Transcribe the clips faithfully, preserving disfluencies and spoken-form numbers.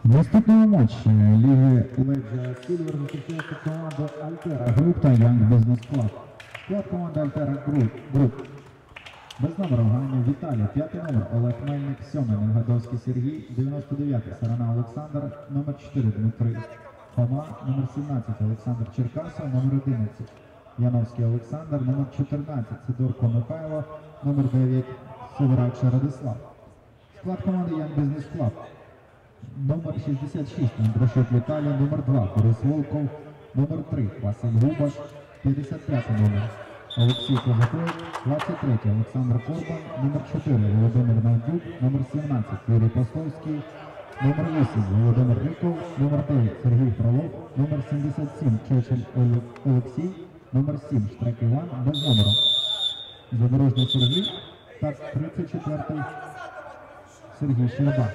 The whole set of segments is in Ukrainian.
В наступному матчі Ліги Леджа Сільвер зустрічається команда Альтера Груп та Янг Бізнес Клаб. Склад команди Альтера Груп. Без номера Ганів Віталій, п'ятий номер Олег Мельник, сьомий Невгадовський Сергій, дев'яносто дев'ятий Сарана Олександр, номер чотири Дмитрий Хома, номер сімнадцять Олександр Черкасов, номер одинадцять Яновський Олександр, номер чотирнадцять Сидорко Михайло, номер дев'ять Северакша Радислав. Склад команди Янг Бізнес Клаб. Номер шістдесят шість Андрощук Віталій, номер два Борис Волков, номер три Василь Губаш, п'ятдесят п'ятий номер Олексій Козаков, двадцять третій Олександр Корбан, номер чотири Володимир Навдюк, номер сімнадцять Юрій Пословський, номер вісім Володимир Риков, номер дев'ять Сергій Фролов, номер сімдесят сім Чечель Олексій, номер сім Штрек Іван, без номеру Задорожний Сергій та тридцять четвертий Сергій Щерба.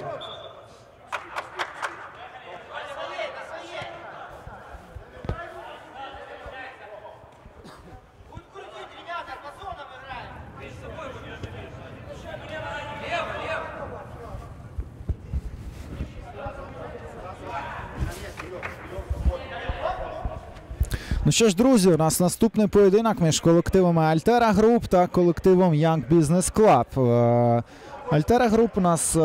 Ну що ж, друзі, у нас наступний поєдинок між колективами Альтера Груп та колективом Янг Бізнес Клаб. Альтера Груп у нас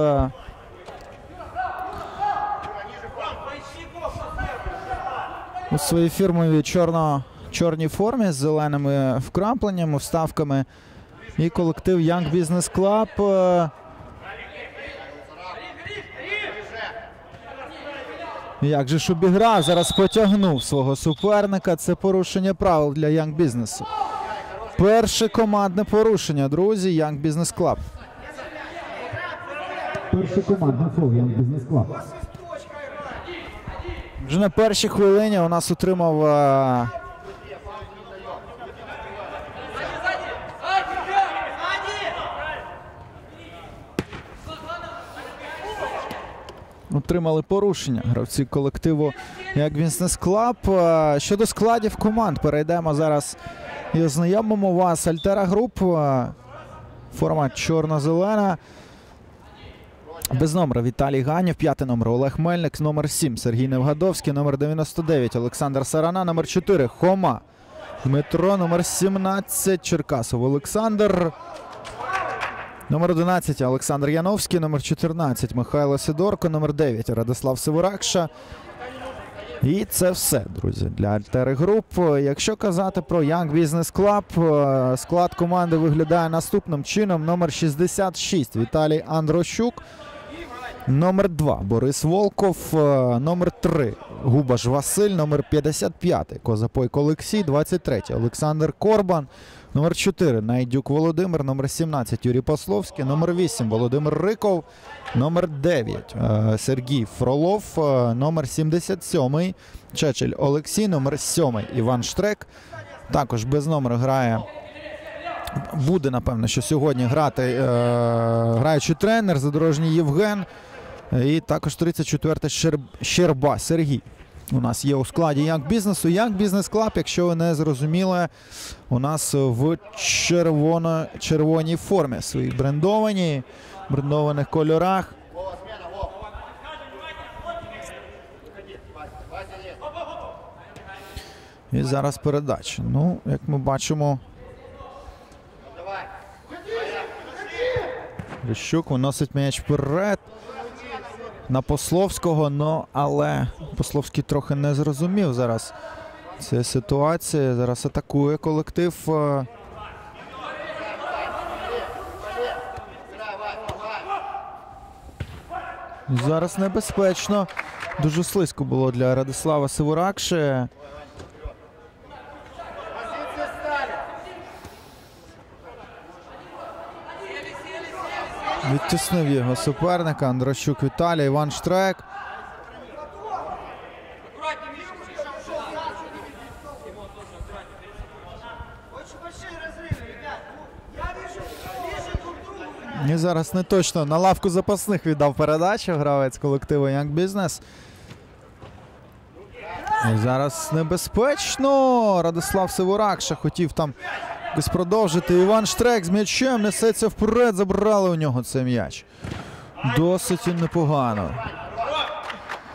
у своїй фірмовій чорно, чорній формі з зеленими вкрапленнями, вставками. І колектив Янг Бізнес Клаб як же ж обіграв, зараз потягнув свого суперника. Це порушення правил для Янг Бізнесу. Перше командне порушення, друзі, Янг Бізнес Клаб. Перше командне фол Янг Бізнес Клаб. Вже на першій хвилині у нас отримав а... отримали порушення гравці колективу Янг Бізнес Клаб. Щодо складів команд, перейдемо зараз і ознайомимо вас. Альтера Груп, форма чорно-зелена. Без номера Віталій Ганів, п'ятий номер Олег Мельник, номер сім Сергій Невгадовський, номер дев'яносто дев'ять Олександр Сарана, номер чотири Хома Дмитро, номер сімнадцять Черкасов Олександр, номер одинадцять Олександр Яновський, номер чотирнадцять Михайло Сидорко, номер дев'ять Радислав Северакша. І це все, друзі, для Альтери Груп. Якщо казати про Янг Бізнес Клаб, склад команди виглядає наступним чином. Номер шістдесят шість Віталій Андрощук, номер два Борис Волков, номер три Губаш Василь, номер п'ятдесят п'ятий Козапойко Олексій, двадцять третій Олександр Корбан, номер чотири Найдюк Володимир, номер сімнадцять Юрій Пословський, номер вісім Володимир Риков, номер дев'ять Сергій Фролов, номер сімдесят сьомий Чечель Олексій, номер сьомий Іван Штрек. Також без номера грає, буде, напевно, що сьогодні грати е, граючий тренер Задорожній Євген. І також тридцять четвертий Щер... Щерба Сергій у нас є у складі Янг Бізнесу. Янг Бізнес Клаб, якщо ви не зрозуміли, у нас в червоно... червоній формі, своїй брендованій, брендованих кольорах. І зараз передача. Ну, як ми бачимо, Рищук виносить м'яч вперед на Пословського, но, але Пословський трохи не зрозумів зараз цієї ситуації. Зараз атакує колектив. Зараз небезпечно. Дуже слизько було для Радислава Северакши. Відтіснив його суперника Андрощук Віталій, Іван Штрек. І зараз не точно на лавку запасних віддав передачу гравець колективу Янг Бізнес. І зараз небезпечно. Радислав Северакша хотів там якось продовжити. Іван Штрек з м'ячем несеться вперед. Забрали у нього цей м'яч. Досить непогано.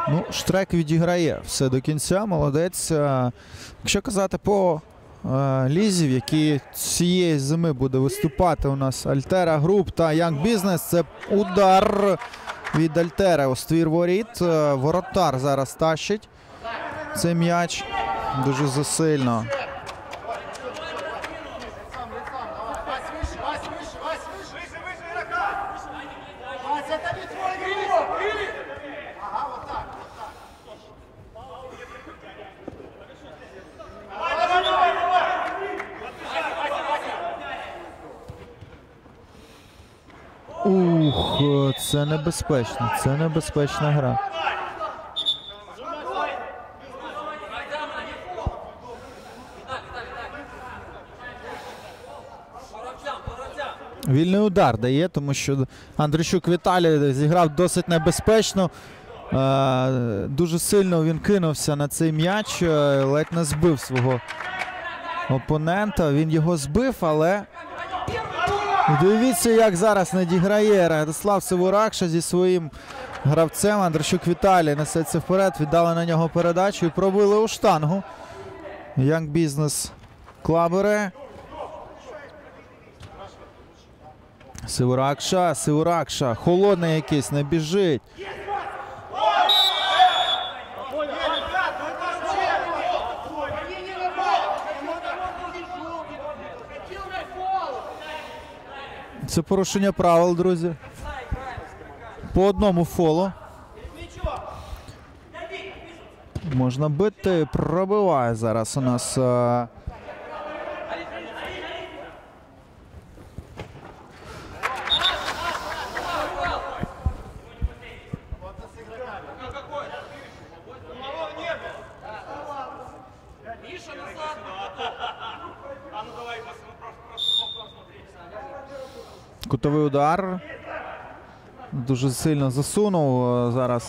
Ну, Штрек відіграє все до кінця, молодець. Е, Якщо казати по е, лізі, в якій цієї зими буде виступати у нас Альтера Груп та Young Business, це удар від Альтера у ствір воріт. Е, Воротар зараз тащить цей м'яч дуже засильно. Ух, це небезпечно, це небезпечна гра. Вільний удар дає, тому що Андрійчук Віталій зіграв досить небезпечно. Е, дуже сильно він кинувся на цей м'яч, е, ледь не збив свого опонента. Він його збив, але дивіться, як зараз надіграє Радислав Сивуракша зі своїм гравцем. Андрійчук Віталій несеться вперед, віддали на нього передачу і пробили у штангу. Young Business Клабери. Сивуракша, Сивуракша, холодний якийсь, не біжить. Це порушення правил, друзі. По одному фолу. Можна бити, пробиває зараз у нас. А... Кутовий удар. Дуже сильно засунув зараз.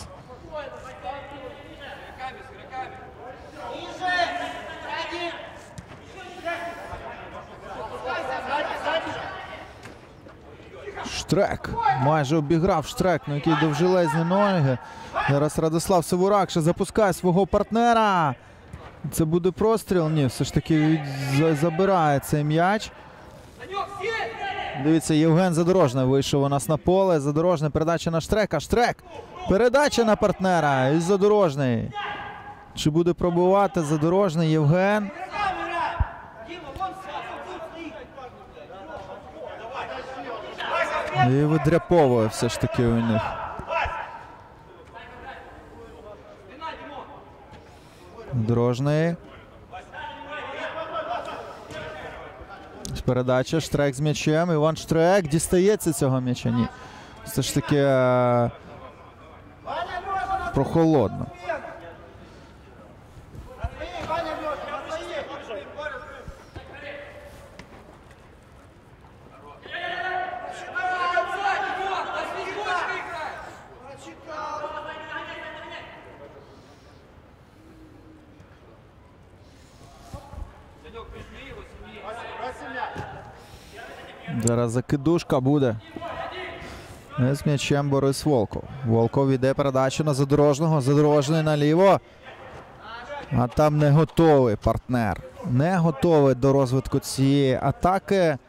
Штрек. Майже обіграв Штрек, на який довжелезні ноги. Зараз Радислав Сивуракша запускає свого партнера. Це буде простріл. Ні, все ж таки забирає цей м'яч. Дивіться, Євген Задорожний вийшов у нас на поле. Задорожний, передача на Штрека. Штрек. Передача на партнера. І Задорожний. Чи буде пробивати Задорожний Євген? І видряповує все ж таки у них. Задорожний. Передача, Штрек з м'ячем. Іван Штрек, дістається цього м'яча? Ні. Все ж таки е прохолодно. Зараз закидушка буде. З м'ячем Борис Волков. Волков іде передачу на Задорожного. Задорожний наліво. А там не готовий партнер. Не готовий до розвитку цієї атаки.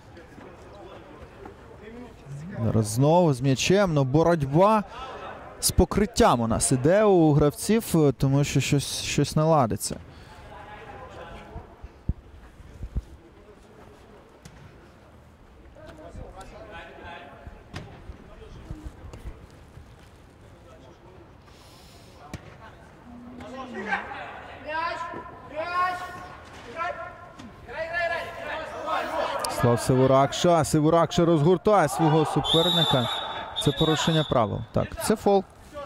Зараз знову з м'ячем. Ну, боротьба з покриттям у нас іде у гравців, тому що щось, щось не ладиться. Слав Сивуракша. Сивуракша розгортає свого суперника. Це порушення правил. Так, це фол.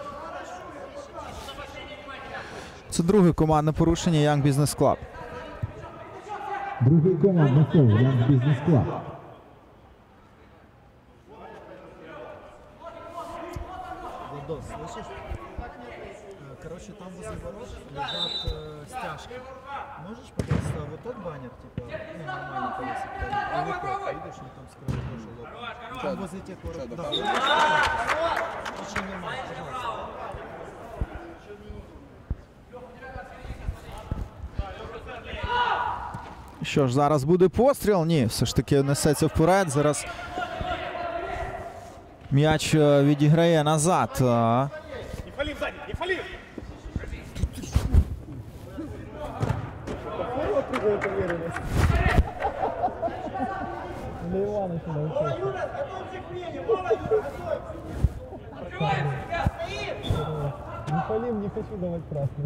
Це друге командне порушення Young Business Club. Другий командний фол Young Business Club. Владос, слышишь? Короче, там возле ворот лежат э, стяжки. Можешь, пожалуйста, вот тот баннер, типа, ну, нормально повесить? И вот тот, видишь, он там скрывает тоже лоб. Там возле тех ворот. Да, очень нормально, пожалуйста. Що ж, зараз буде постріл? Ні, все ж таки несеться вперед. Зараз м'яч е, відіграє назад. А. Не фали сзади, не фали! Для Ивановича научился. Не фалим, не хочу давать красный.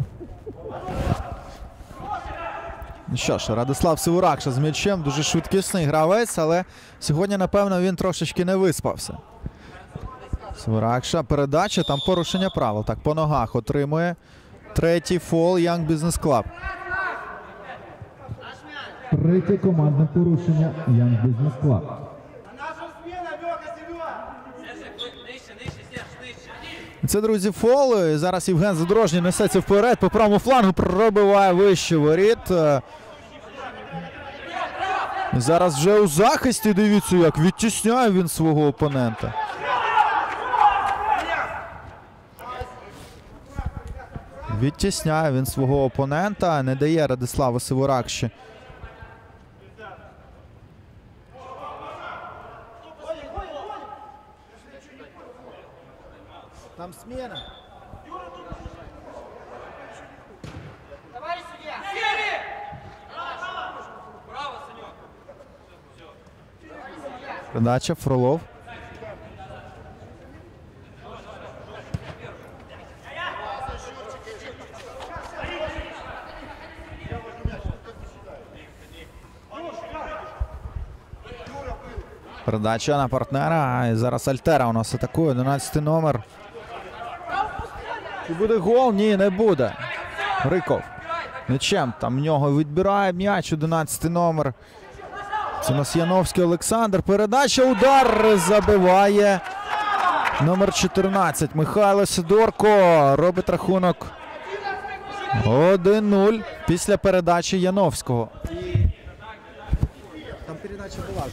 Ну що ж, Радислав Сивуракша з м'ячем, дуже швидкісний гравець, але сьогодні, напевно, він трошечки не виспався. Сивуракша, передача, там порушення правил. Так, по ногах отримує третій фол Young Business Club. Третє командне порушення Young Business Club. Це, друзі, фол. І зараз Євген Задорожній несеться вперед, по правому флангу пробиває вище воріт. Зараз вже у захисті, дивіться, як відтісняє він свого опонента. Відтісняє він свого опонента, не дає Радиславу Сивуракші. Там смена. Передача, Фролов. Передача на партнера. І зараз Альтера у нас атакує. одинадцятий номер. Чи буде гол? Ні, не буде. Риков. М'ячем там в нього відбирає м'яч. одинадцятий номер. Це у нас Яновський Олександр. Передача, удар, забиває номер чотирнадцять. Михайло Сидорко робить рахунок один нуль після передачі Яновського. Там передача была.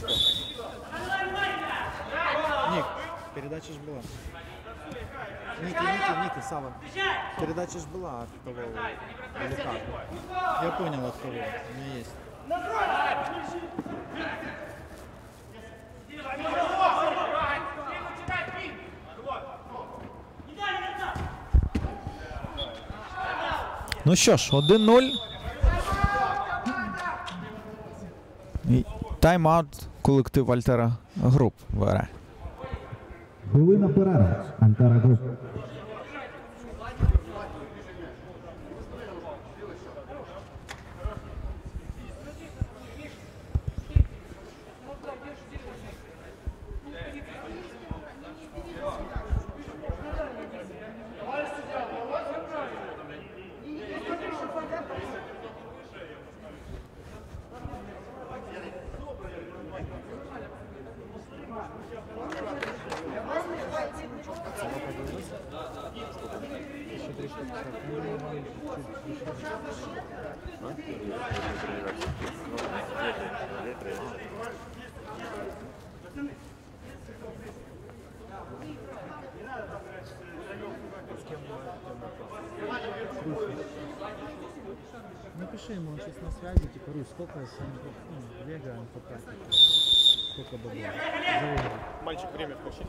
Ник, передача ж была. Ники, Ники, Ники, Сава. Передача ж была от того или как? Я понял от кого. У меня есть. Ну що ж, один нуль. І тайм-аут колектив Альтера Груп бере. Хвилина перерви. Альтера Груп. Напиши ему, он сейчас на связи, типа, Русь, сколько ну, Вега он потратил? Сколько бабла? За Вегу. Мальчик, время включи.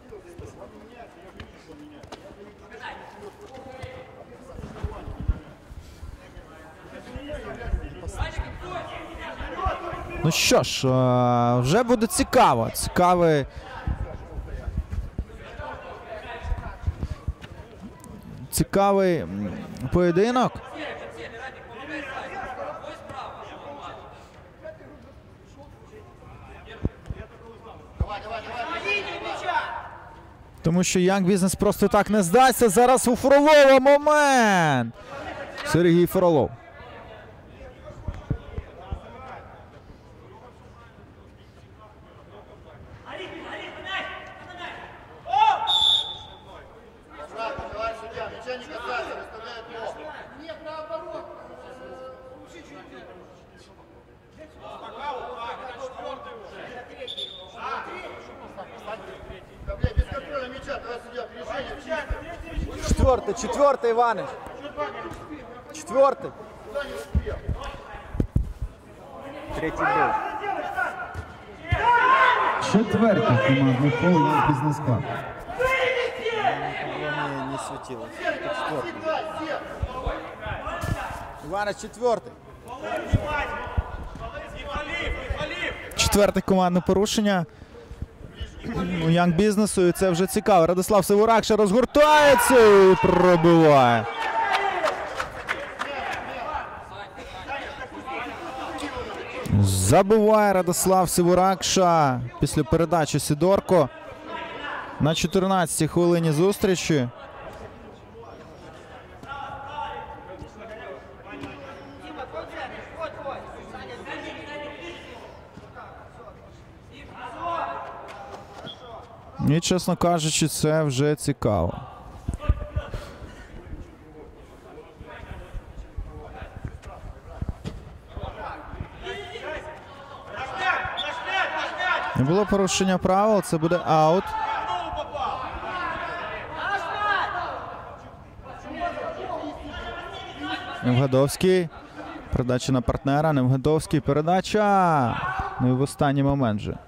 Ну що ж, е, вже буде цікаво. Цікавий Цікавий м, поєдинок. Тому що Young Business просто так не здасться. Зараз у Фролова момент. Сергій Фролов. Четвертый, четвертый, Иваныч. Четвертый. Третий гол. Четвертий командний фол Young Business Club. Не, не светилось. Это четвертый. Ивана, четвертый. Четверте командне порушення у Young Бізнесу, і це вже цікаво. Радослав Сивуракша розгортається і пробиває. Забиває Радослав Сивуракша після передачі Сидорко на чотирнадцятій хвилині зустрічі. І, чесно кажучи, це вже цікаво. Не було порушення правил, це буде аут. Невгадовський. Передача на партнера. Невгадовський. Передача. Ну і в останній момент же.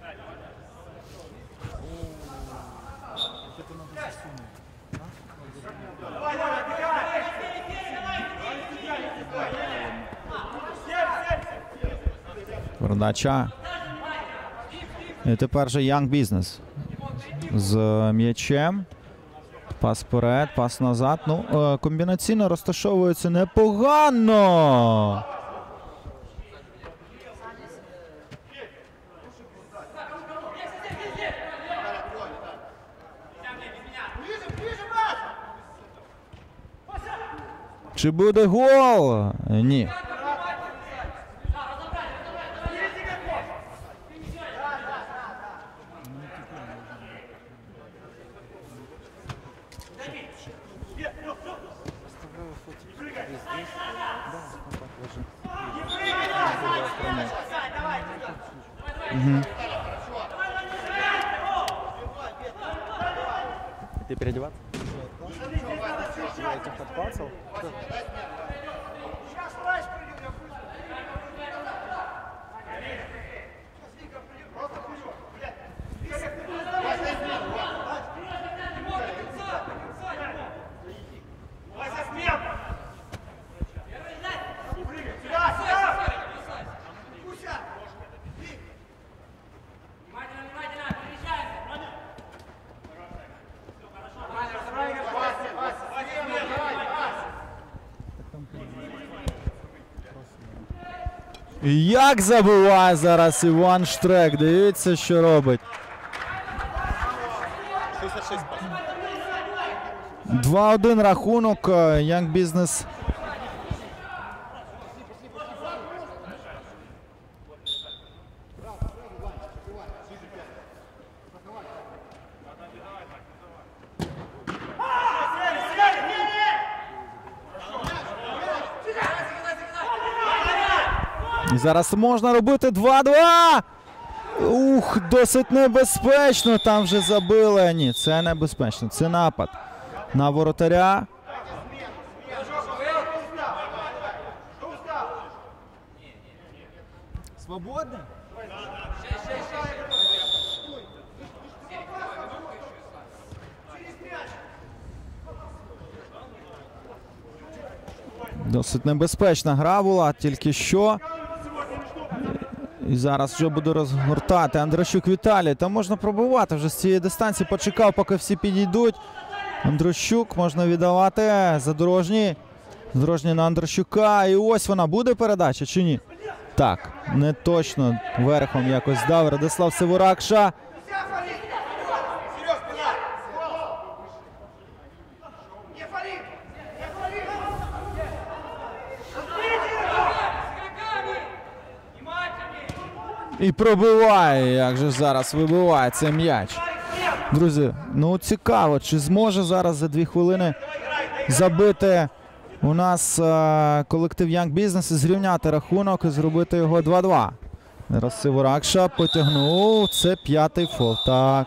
Передача. І тепер же Young Business з м'ячем. Пас вперед, пас назад. Ну, комбінаційно розташовується непогано. Чи буде гол? Ні. Угу. Ты переодеваться? Я этих подпасал. Як забиває зараз Іван Штрек. Дивіться, що робить. шестьдесят шесть. два один рахунок. Young Business. І зараз можна робити два-два. Ух, досить небезпечно. Там вже забили. Ні, це небезпечно. Це напад на воротаря. Свободно? Досить небезпечна гра була, тільки що. І зараз вже буде розгортати Андрощук Віталій. Там можна пробивати вже з цієї дистанції. Почекав, поки всі підійдуть. Андрощук можна віддавати. Задорожній. Задорожній на Андрощука. І ось вона. Буде передача чи ні? Так, не точно. Верхом якось дав Радослав Сивуракша. І пробиває, як же зараз вибиває цей м'яч. Друзі, ну цікаво, чи зможе зараз за дві хвилини забити у нас е колектив Young Business і зрівняти рахунок і зробити його два-два. Зараз Сивуракша потягнув, це п'ятий фол, так.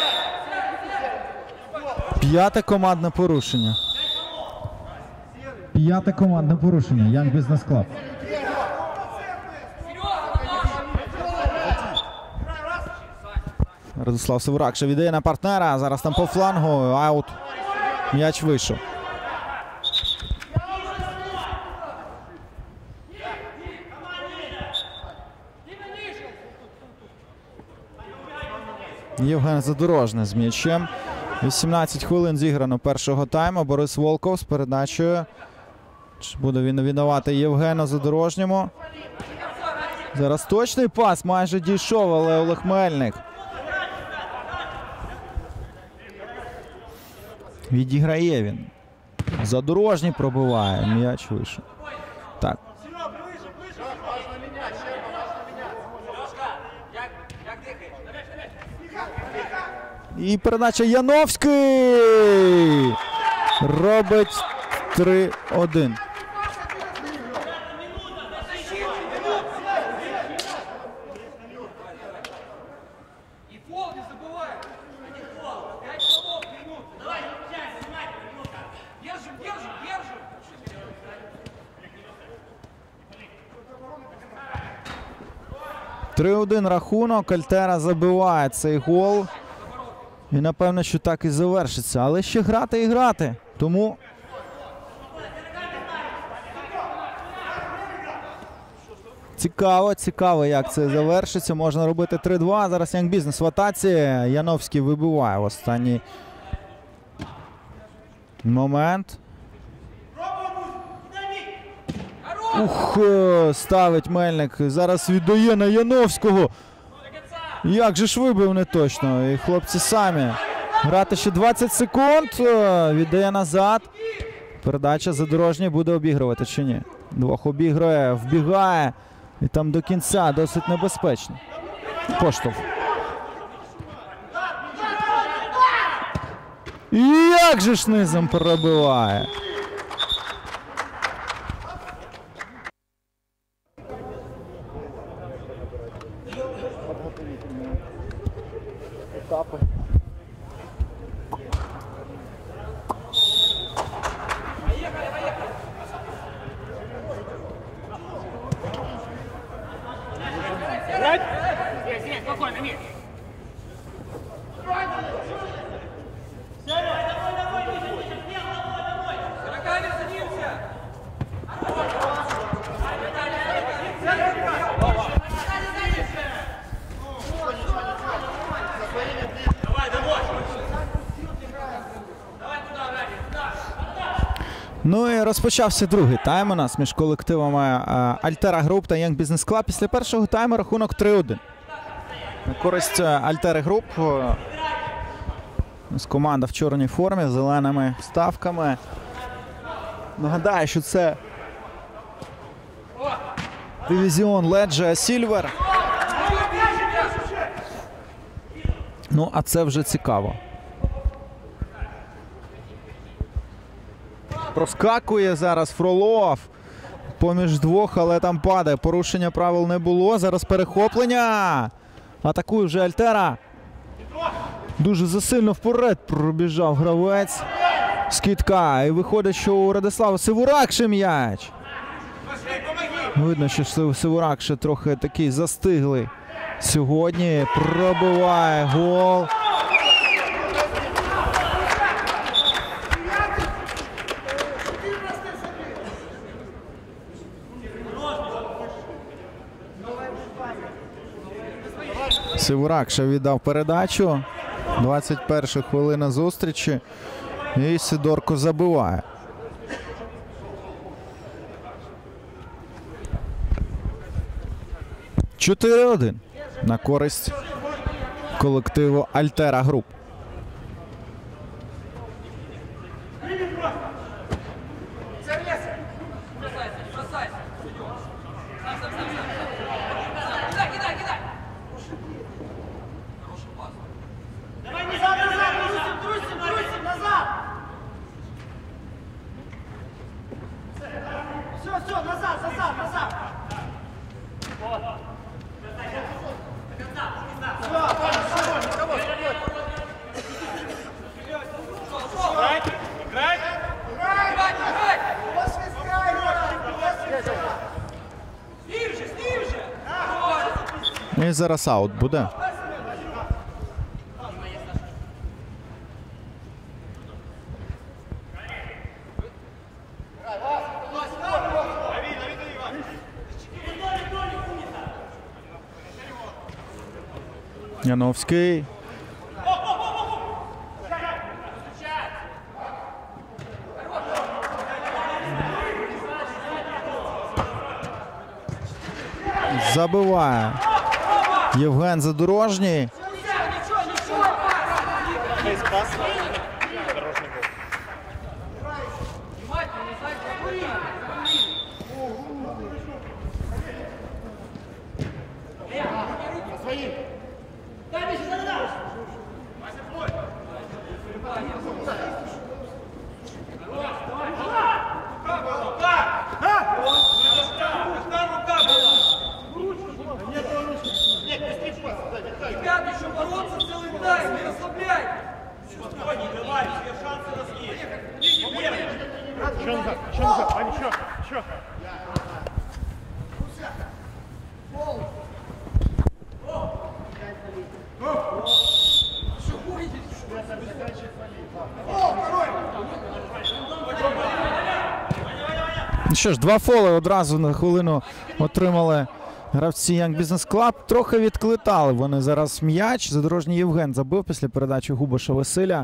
П'яте командне порушення. П'яте командне порушення. Young Business Club. Радислав Сивурак ще віддає на партнера. Зараз там по флангу. Аут. М'яч вийшов. Євген Задорожний з м'ячем. вісімнадцять хвилин зіграно першого тайму. Борис Волков з передачею. Чи буде він віддавати Євгену Задорожньому? Зараз точний пас. Майже дійшов, але Олег Мельник відіграє він. Задорожній пробиває. М'яч вийшов. Так. І передача Яновський робить три один. три один рахунок. Альтера забиває цей гол. І напевно, що так і завершиться. Але ще грати і грати. Тому цікаво, цікаво, як це завершиться. Можна робити три два. Зараз Young Business в атаці. Яновський вибиває в останній момент. Ух, ставить Мельник. Зараз віддає на Яновського. Як же ж вибив не точно. І хлопці самі. Грати ще двадцять секунд. Віддає назад. Передача Задорожній буде обігрувати чи ні? Двох обігрує, вбігає. І там до кінця досить небезпечно. Поштовх. І як же ж низом пробиває. Ну і розпочався другий тайм у нас між колективами Альтера Груп та Young Business Club. Після першого тайму рахунок три один. На користь Альтери Груп. Команда в чорній формі з зеленими вставками. Нагадаю, що це дивізіон Леджа Сільвер. Ну, а це вже цікаво. Проскакує зараз Фролов поміж двох, але там падає. Порушення правил не було. Зараз перехоплення. Атакує вже Альтера. Дуже засильно вперед пробіжав гравець. Скидка. І виходить, що у Радислава Сивурак ще м'яч. Видно, що Сивурак ще трохи такий застиглий сьогодні. Пробиває гол. Сивурак ще віддав передачу. двадцять перша хвилина зустрічі. І Сидорко забиває. чотири один на користь колективу Альтера Груп. І зараз аут буде. Яновський. Забиває Євген Задорожній. Фейспас. Дорожный гол. Ребят, еще бороться целый тайм, не расслабляй! Спокойнее, давай, все шансы у нас есть. Еще назад, еще назад, Ваня, еще, еще. Ну що ж, два фоли одразу на хвилину отримали гравці Young Business Club. Трохи відкликали вони зараз м'яч. Задорожній Євген забив після передачі Губаша Василя.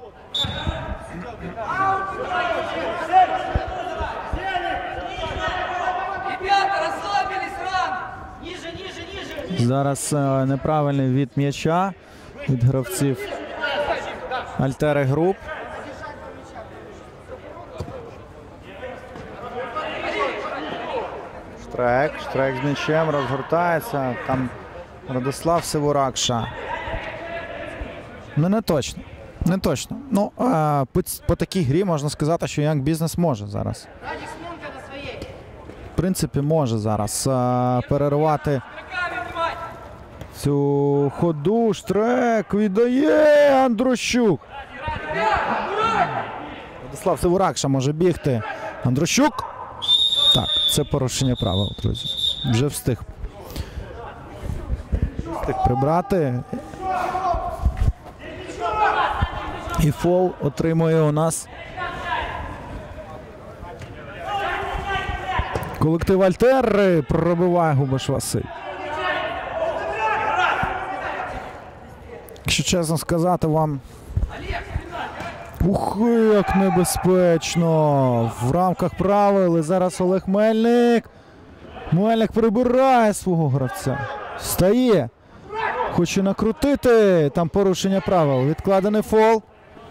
Ребята, расслабились рано! Ниже, ниже, ниже! Зараз е, неправильний від м'яча від гравців Альтери Груп. Штрек, Штрек з м'ячем розгортається. Там Радислав Сиворакша. Ну не точно. Не точно. Ну, е, по, по такій грі можна сказати, що Young Business може зараз. В принципі, може зараз е, перервати цю ходу. Штрек віддає Андрущук. Радислав Сиворакша може бігти. Андрущук. Так, це порушення правил, друзі. Вже встиг. Встиг прибрати. І фол отримує у нас колектив Альтери. Пробиває Губаш Василь. Якщо чесно сказати вам, ух, як небезпечно. В рамках правил. І зараз Олег Мельник. Мельник прибирає свого гравця. Стає. Хоче накрутити. Там порушення правил. Відкладений фол.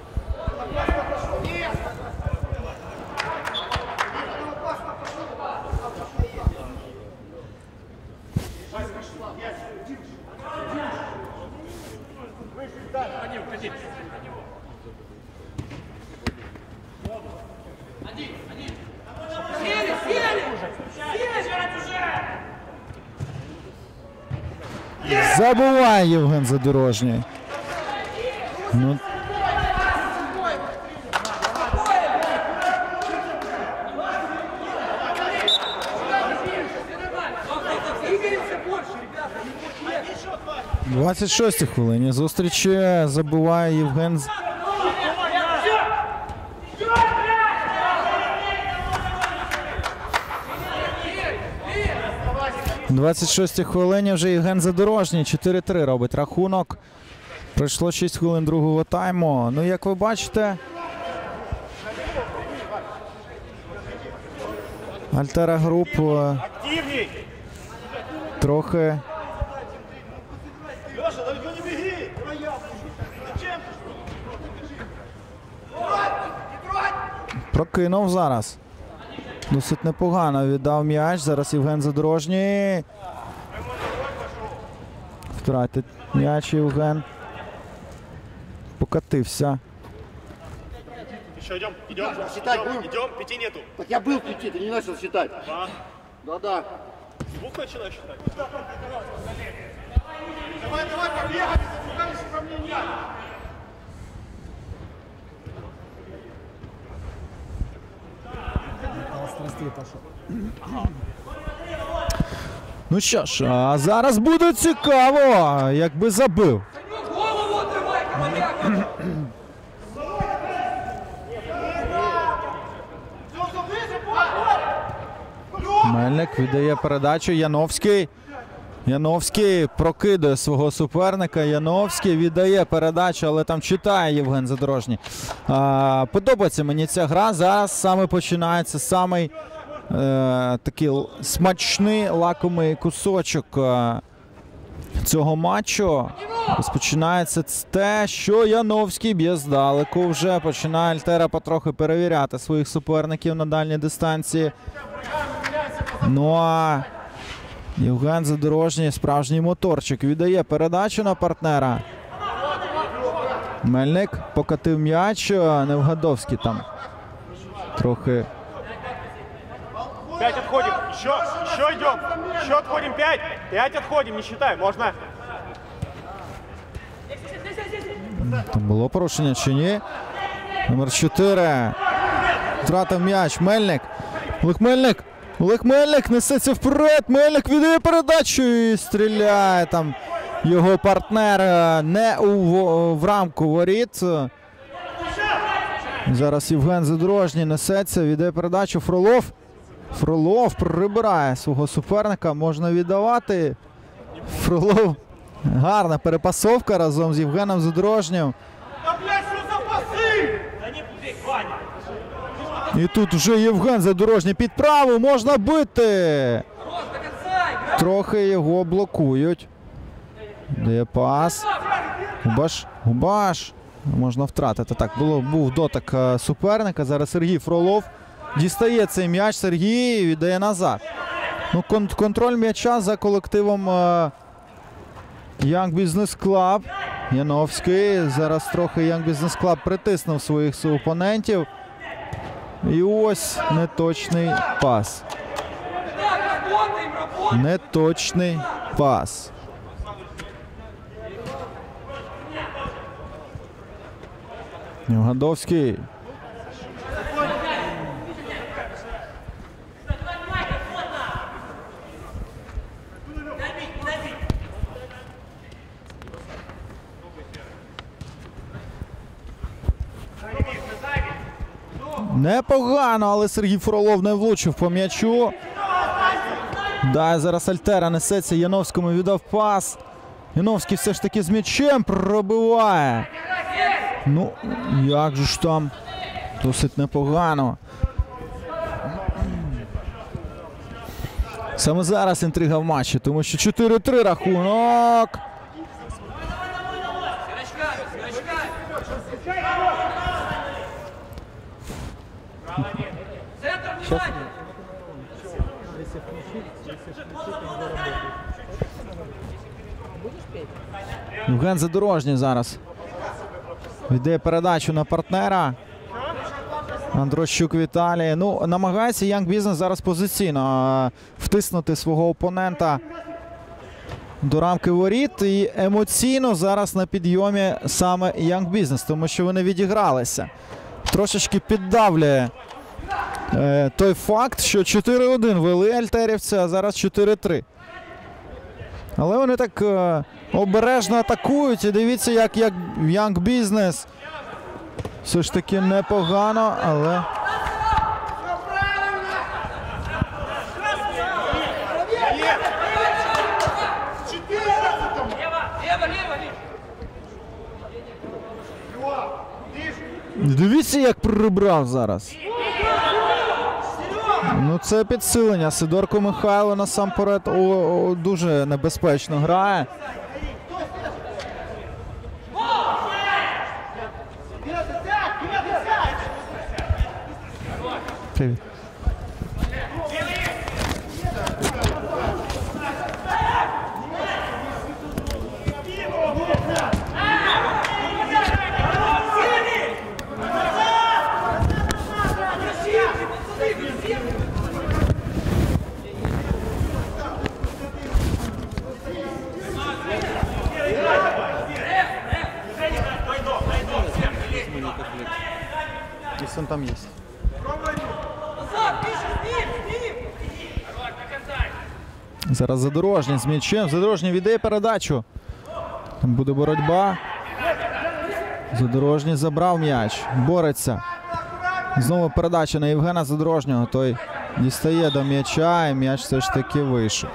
Сели, сели! Сели! Забуває Євген Задорожній. Ну, Двигаемся больше, ребята! в двадцять шостій хвилині зустрічі забиває Євген. З- В двадцять шостій хвилині вже Євген Задорожній. чотири три робить рахунок. Пройшло шість хвилин другого тайму. Ну, як ви бачите, Альтера Груп е, Активней! трохи Леша, далеко не беги! Зачем? прокинув зараз. Досить непогано віддав м'яч. Зараз Євген Задорожній. Втратить м'яч Євген. Покатився. Еще идем, идем, Считать идем, будем? идем, пяти нету. Так я был в пяти, ты не начал считать. Два. Да-да. Звук начинаю считать. Давай, давай, побегали, запугались уравнения. Ну що ж, а зараз буде цікаво, якби забив. Голову отрывай, командир! Мельник віддає передачу. Яновський. Яновський прокидає свого суперника. Яновський віддає передачу, але там читає Євген Задорожній. А, подобається мені ця гра. Зараз саме починається самий е, такий л- смачний лакомий кусочок е, цього матчу. Розпочинається з те, що Яновський б'є здалеку. Вже починає Альтера потрохи перевіряти своїх суперників на дальній дистанції. Ну а Євген Задорожній, справжній моторчик, віддає передачу на партнера. Мельник покатив м'яч, Невгадовський там трохи. Пять отходим. Еще, еще идем. Еще отходим. Пять. Пять отходим. Не считай. Можно. Там було порушення чи ні? Номер чотири. Втратив м'яч. Мельник. Олег Мельник. Олег Мельник несеться вперед. Мельник віддає передачу і стріляє там його партнер е, не у, в рамку воріт. Зараз Євген Задорожній несеться, віддає передачу. Фролов. Фролов прибирає свого суперника. Можна віддавати. Фролов. Гарна перепасовка разом з Євгеном Задорожнім. Да, блядь, что за пасы? І тут вже Євген Задорожній під праву. Можна бити. Хорош, до конца, играй! Трохи його блокують. Дає пас. Губаш. Губаш. Можна втратити. Так, було, був дотик е, суперника. Зараз Сергій Фролов дістає цей м'яч. Сергій віддає назад. Ну, кон- контроль м'яча за колективом е, Young Business Club. Яновський. Зараз трохи Young Business Club притиснув своїх суопонентів. І ось неточний пас. Так, работаем, работаем! Неточний пас. Невгадовський. Непогано, але Сергій Фролов не влучив по м'ячу. Да, зараз Альтера несеться, Яновському віддав пас. Яновський все ж таки з м'ячем пробиває. Ну, як же ж там, досить непогано. Саме зараз інтрига в матчі, тому що чотири три рахунок. Скорочками, скорочками! Центр внимания! Євген Задорожній зараз віддає передачу на партнера. Андрощук Віталій. Ну, намагається Young Business зараз позиційно е, втиснути свого опонента до рамки воріт. І емоційно зараз на підйомі саме Young Business, тому що вони відігралися. Трошечки піддавлює е, той факт, що чотири один вели альтерівці, а зараз чотири три. Але вони так е, обережно атакують. І дивіться, як, як Young Business все ж таки непогано, але... Лево, лево, лево! Дивіться, як прибрав зараз. Ну, це підсилення. Сидорко Михайло насамперед о, о, дуже небезпечно грає. Привіт. Если он там есть. Назад, ближе, с ним, с ним! Хорош, до конца! Зараз Задорожній з м'ячем. Задорожній віддає передачу. Там буде боротьба. Задорожній забрав м'яч. Бореться. Знову передача на Євгена Задорожнього. Той дістає до м'яча, і м'яч все ж таки вийшов.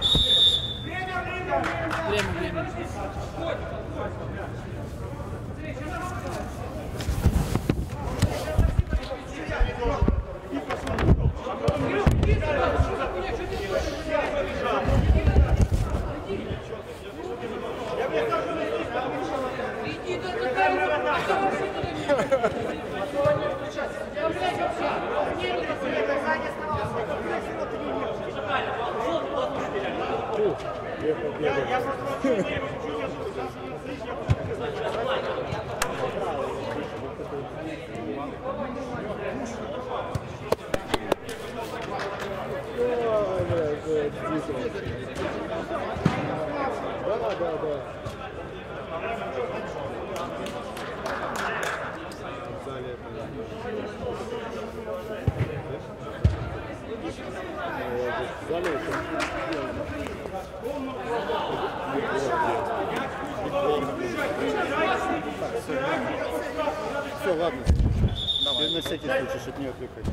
Все, ладно. Давай. На всякий случай, чтобы не отвлекать.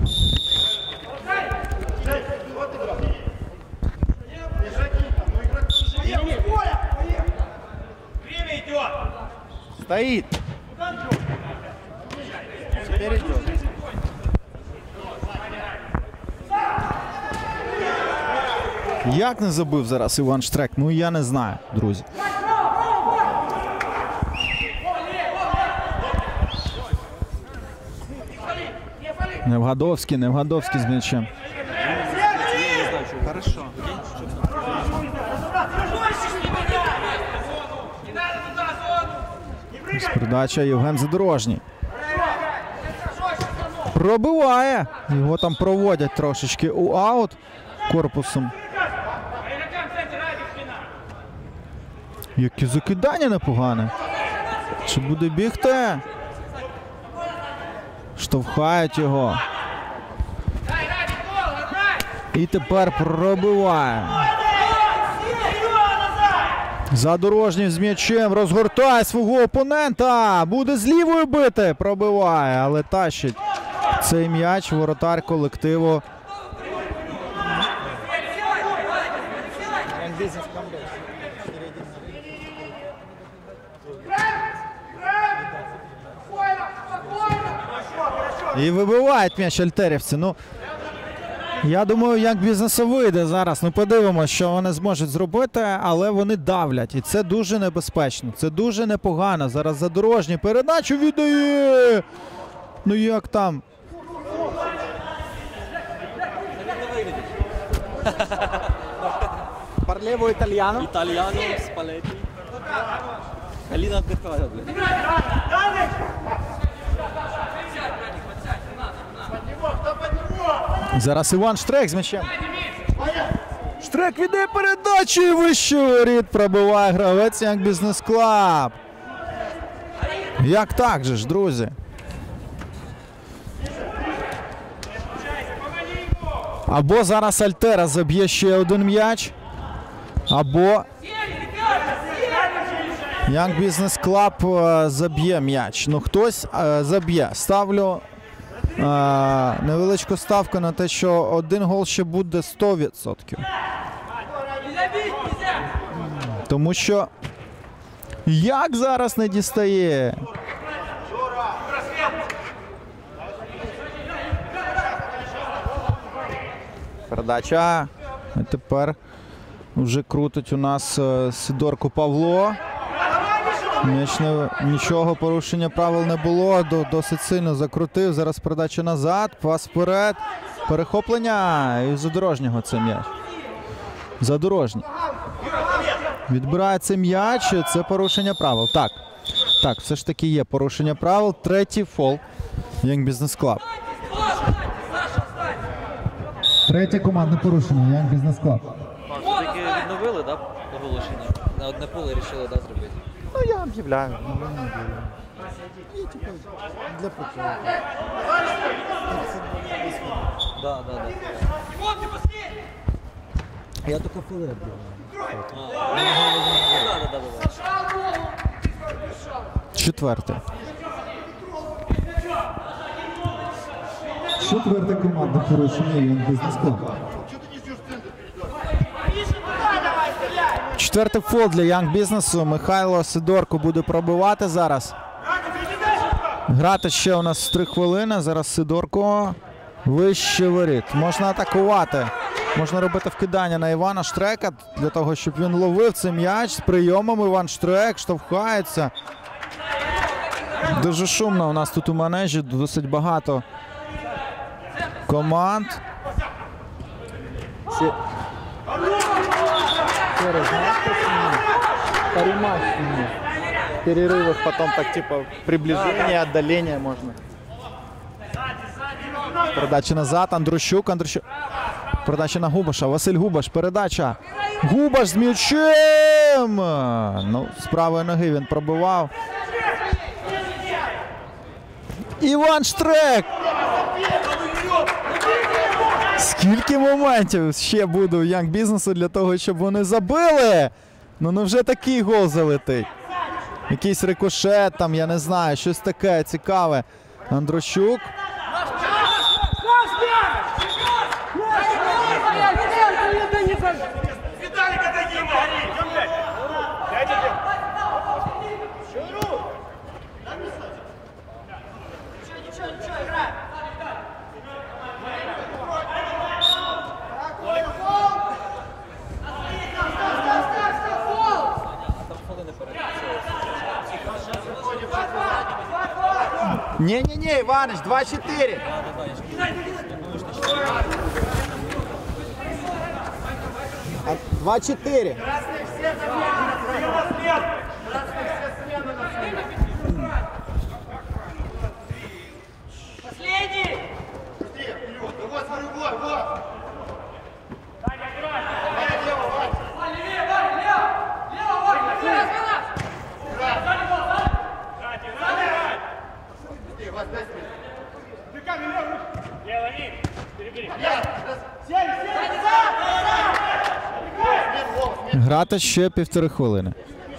Время идет! Стоит! Теперь идет. Як не забив зараз Іван Штрек? Ну я не знаю, друзі. Невгадовський, Невгадовський з м'ячем. Хорошо. Передача Євген Задорожній. Пробиває. Його там проводять трошечки у аут корпусом. Яке закидання непогане. Чи буде бігти? Штовхають його. І тепер пробиває. Задорожній з м'ячем розгортає свого опонента. Буде з лівої бити. Пробиває, але тащить цей м'яч воротар колективу. І вибивають м'яч альтерівці. Ну, я думаю, як бізнесу вийде зараз. Ну, подивимося, що вони зможуть зробити, але вони давлять. І це дуже небезпечно. Це дуже непогано. Зараз Задорожній передачу віддає. Ну, як там? Parlevo italiano. Italiano, Spalletti. Alina отдыхает. Зараз Іван Штрек з м'ячем. Штрек віддає передачу і вище воріт пробиває гравець Young Business Club. Як так же ж, друзі? Або зараз Альтера заб'є ще один м'яч, або Young Business Club заб'є м'яч. Ну, хтось заб'є. Ставлю е, невеличку ставку на те, що один гол ще буде сто відсотків. Тому що як зараз не дістає? Передача. І тепер вже крутить у нас Сидорко Павло. М'яч не, нічого, порушення правил не було. До, досить сильно закрутив. Зараз передача назад. Пас вперед. Перехоплення. І Задорожнього це м'яч. Задорожній. Відбирається м'яч. Це порушення правил. Так. Так, все ж таки є порушення правил. Третій фол Young Business Club. Третє командне порушення Young Business Club. Все-таки відновили, да, оголошення? На одне поле вирішили, да, зробити? Ну, я объявляю. И типа для почему. Да, да, да. Я только фулы объявляю. Четверте. Четверте командне порушення Young Business Club. Четвертий фол для Young Business. Михайло Сидорко буде пробивати зараз. Грати ще у нас три хвилини. Зараз Сидорко вище воріт. Можна атакувати. Можна робити вкидання на Івана Штрека для того, щоб він ловив цей м'яч. З прийомом Іван Штрек штовхається. Дуже шумно у нас тут у манежі. Досить багато команд. Перерывах потом так типа приближение, отдаление можно. Передача назад. Андрущук. Андрущук. Передача на Губаша. Василь Губаш. Передача. Губаш з м'ячем. Ну, з правої ноги він пробивав. Іван Штрек. Скільки моментів ще буде у Young Business для того, щоб вони забили? Ну, ну вже такий гол залетить. Якийсь рикошет там, я не знаю, щось таке цікаве. Андрущук. Виталик, отойди, гори! Пять один. Не-не-не, Иваныч, два-четыре. два-четыре. Последний! Вот, смотри, вот, вот! Грати ще півтори хвилини.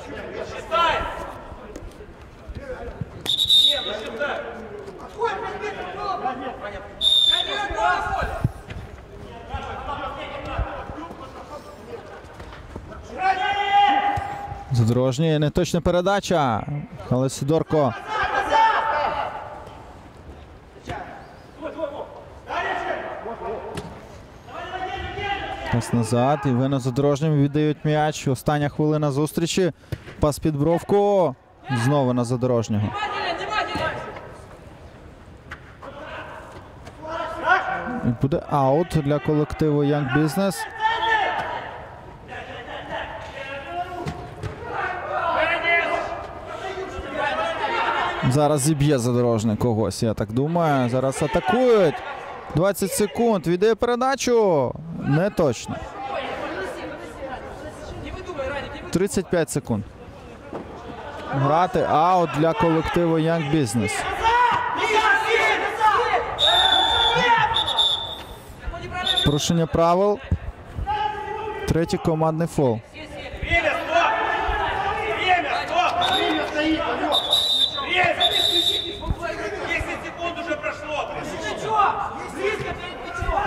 Задорожній, неточна передача, але Сидорко. Пас назад, і ви на Задорожньому віддають м'яч. Остання хвилина зустрічі. Пас під бровку. Знову на Задорожнього. І буде аут для колективу Young Business. Зараз зіб'є Задорожний когось, я так думаю. Зараз атакують. двадцять секунд. Віддає передачу. Не точно. тридцять п'ять секунд. Грати аут для колективу Young Business. Порушення правил. Третій командний фол. Время, стоп! Время, стоп! Время стоит, алло! Время! десять секунд уже прошло! Ты чё? Близко ты, ты чё?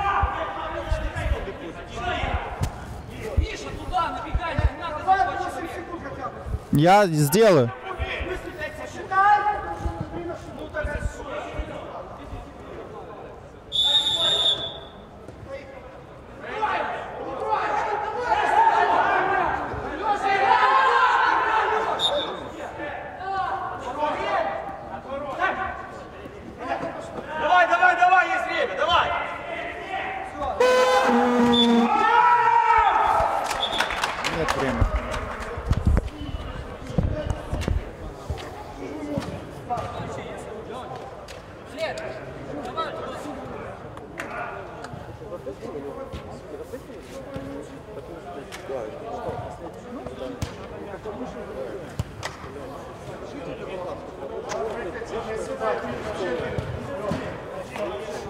Миша, туда набегай, не надо захватить. Я сделаю. Давай, давай, давай, есть время, давай! Нет времени.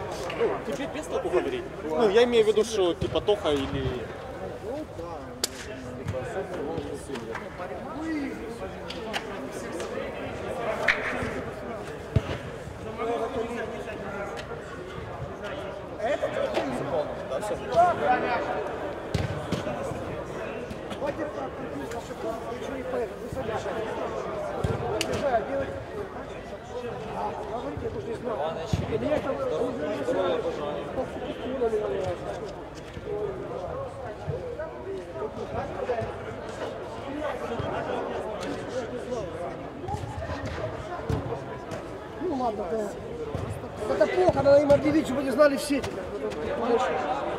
Тебе без того говорить? Ну, я имею в виду, что типа Тоха или... Ну ладно, да. Это плохо, надо им объявить, чтобы они знали все.